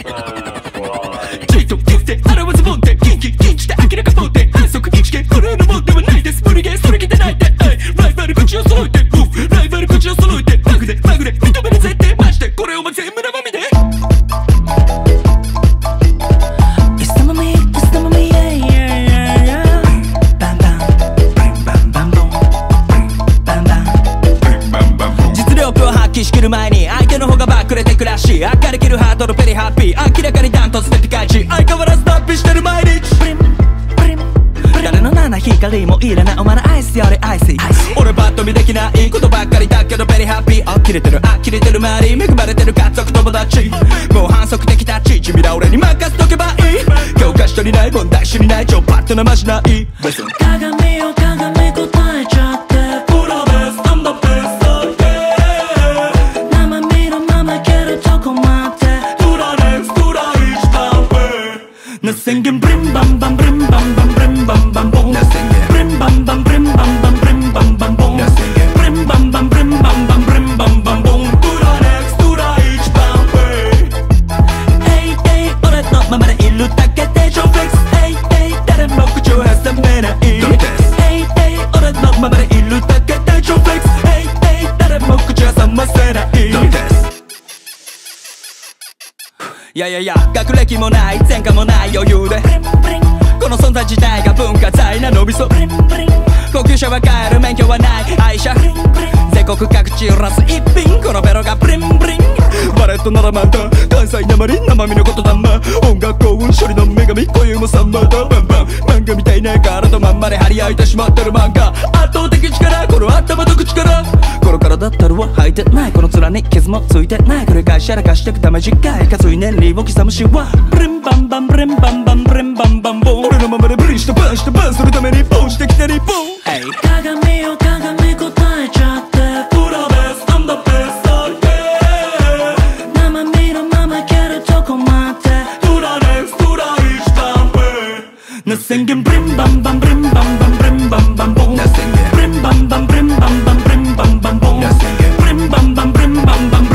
チート、ギフテ、arawazaモテ、キンキ、キンジて、明らかモテ、反則、イジゲン、これのもんではないです。無理ゲー、それ聞いてないで、ライバル口を揃えて、ライバル口を揃えて、マグで、マグで、認めるぜって、マジで、これお前全部生身で。仕切る前に相手の方がバックれてくらし明るきるハートのペリハッピー明らかにダントツでピカイチ相変わらず脱皮してる毎日プリンプリン誰の七光もいらないお前のアイスよりアイス俺バッと見できないことばっかりだけどベリハッピー呆れてる呆れてる周り恵まれてる家族友達もう反則的タッチ君ら俺に任せとけばいい教科書にない問題集にない超パッとなましない鏡を鏡答えちゃってプロです I'm the best Nothing can brim bam bam brim bam bam brim bam bam boom. Brim bam bam brim bam bam brim bam bam boom. Brim bam bam brim bam bam brim bam bam boom. To the next, to the each bam way. Hey hey, 俺のままでいるだけで超フレックス。Hey hey, 誰も口を挟めない。Hey hey, 俺のままでいるだけで超フレックス。Hey hey, 誰も口を挟ませない。いやいやいや学歴もない前科もない余裕でこの存在自体が文化財なのびそ高級車は買える免許はない愛車全国各地揺らす一品このベロがブリンブリンバレットならまた関西なまり生身のことだま音楽幸運処理の女神固有もサンバーだバンバン漫画みたいな体とまんまで張り合いてしまってる漫画圧倒的力この頭と口からこの体たるは履いてないこの面に傷もついてない繰り返しやらかしてくため次回数い年利を刻むしはブリンバンバンブリンバンバンブリンバンバンボン俺のままでブリンしてバンしてバンするためにボンしてきて日本鏡を鏡答えちゃってプロです I'm the best yeah 生身のままいけるとこまで To the next to the each time way Nothing can brim bam bam brim bam bam brim bam bam boom Brim bam bam brim bam bam brim bam bam boom Brim bam bam brim bam bam